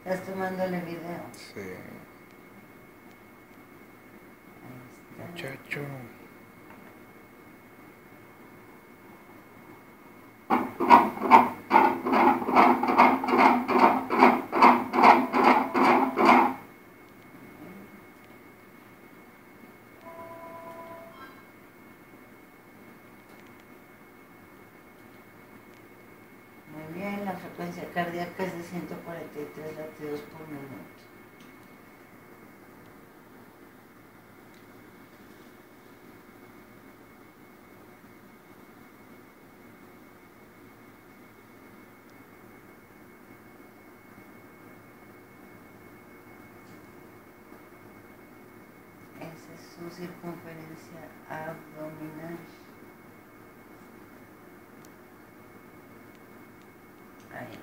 ¿Estás tomándole video? Sí. Muchacho. Muy bien, la frecuencia cardíaca es de 143 latidos por minuto. Esa es su circunferencia abdominal. Ahí.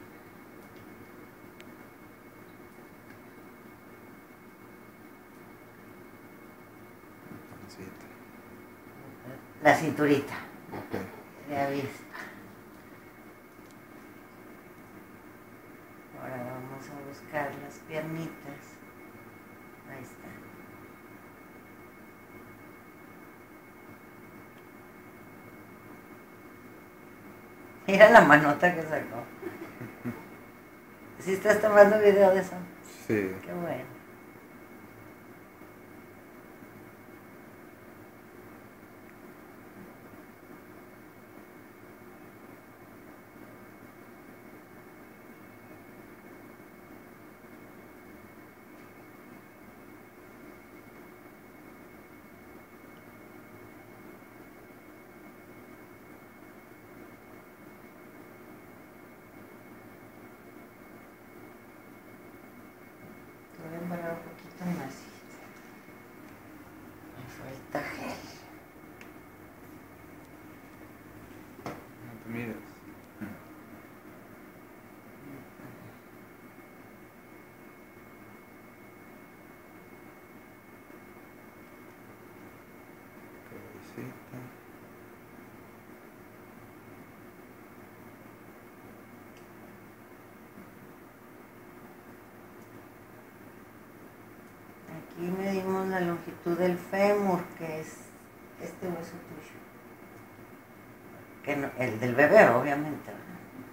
Pancita. La cinturita Ok. de avispa. Ahora vamos a buscar las piernitas. Ahí está. Mira la manota que sacó. ¿Sí estás tomando video de eso? Sí. Qué bueno. Te voy a embarrar un poquito más. Me falta gel. No te mires. Cabecita. Aquí medimos la longitud del fémur, que es este hueso tuyo. Que no, el del bebé, obviamente, ¿verdad?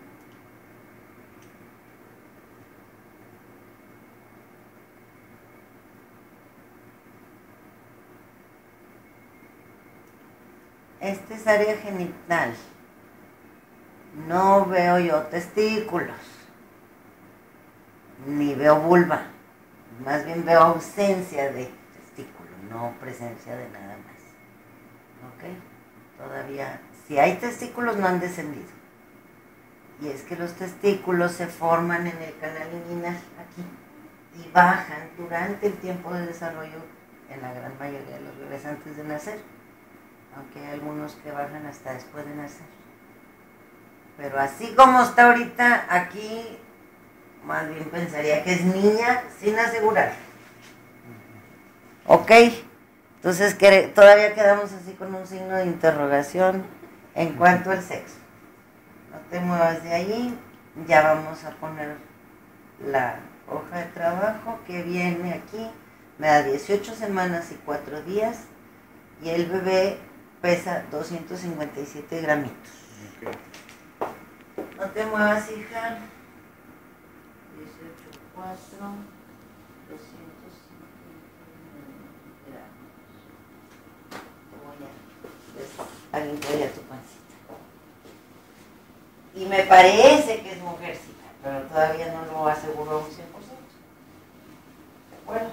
Este es área genital. No veo yo testículos, ni veo vulva. Más bien veo ausencia de testículo, no presencia de nada más. ¿Ok? Todavía, si hay testículos, no han descendido. Y es que los testículos se forman en el canal inguinal, aquí, y bajan durante el tiempo de desarrollo en la gran mayoría de los bebés antes de nacer, aunque hay algunos que bajan hasta después de nacer. Pero así como está ahorita, aquí más bien pensaría que es niña sin asegurar. ¿Ok? Entonces todavía quedamos así con un signo de interrogación en cuanto al sexo. No te muevas de ahí, ya vamos a poner la hoja de trabajo que viene aquí. Me da 18 semanas y 4 días y el bebé pesa 257 gramitos. Ok. No te muevas, hija. 18, 4, 250 gramos. Te voy a limpiar ya tu pancita. Y me parece que es mujercita, pero todavía no lo aseguro un 100%. ¿De acuerdo?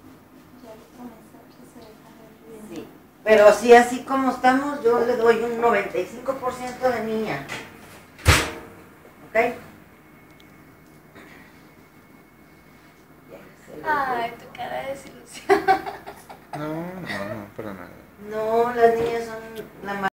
Sí. Pero sí, así como estamos, yo le doy un 95% de niña. ¿Ok? Ay, tu cara de desilusión. No, para nada. No, las niñas son la